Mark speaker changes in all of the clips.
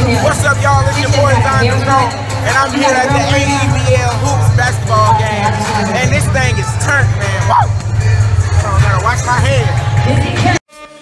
Speaker 1: What's up, y'all? It's your boy Zion Da Fro, and I'm here at the AEBL Hoops basketball game. And this thing is turned, man. Whoa! I gotta watch my head.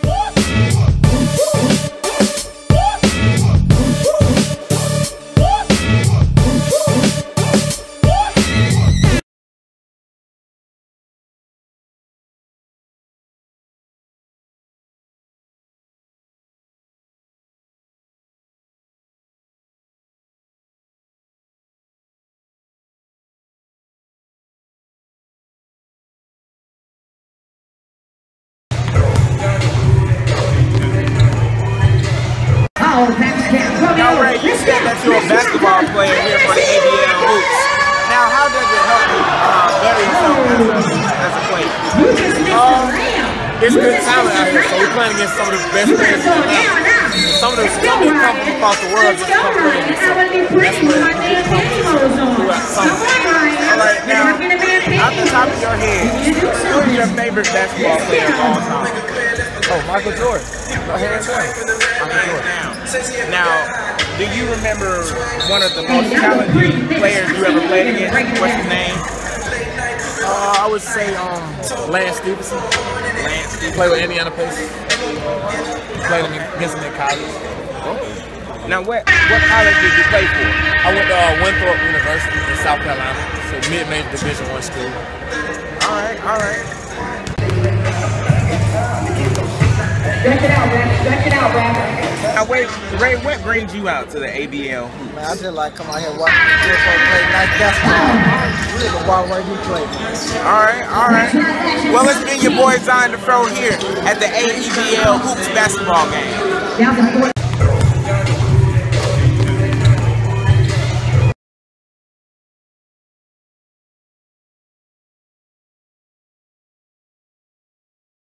Speaker 1: Now, Ray, you said that you're a basketball player here for the ABL Hoops. Now, how does it help you better yourself as a player?
Speaker 2: It's good talent out here, so we're playing against some of the best players in the world. Some of them come from across the world just to come play against us. That's what we get competition throughout summer.
Speaker 1: All right, now, off the top of your head, who is your favorite basketball player of all time?
Speaker 2: Oh, Michael Jordan. Go ahead and play. Michael Jordan.
Speaker 1: Now, do you remember one of the most talented players you ever played against? What's his name?
Speaker 2: I would say Lance Stevenson.
Speaker 1: Lance Stevenson.
Speaker 2: Played with Indiana Pacers. Played against him in college.
Speaker 1: Now, what college did you play for?
Speaker 2: I went to Winthrop University in South Carolina. It's a mid-major Division I school.
Speaker 1: All right, all right.
Speaker 3: Stretch it out, Brad. Stretch it out, Brad.
Speaker 1: Now, wait, Ray, what brings you out to the ABL Hoops?
Speaker 4: Man, I just like come out here watching the good folks play nice basketball. We just watch where you play.
Speaker 1: All right, all right. Well, it's been your boy Zion Da Fro here at the AEBL Hoops basketball game.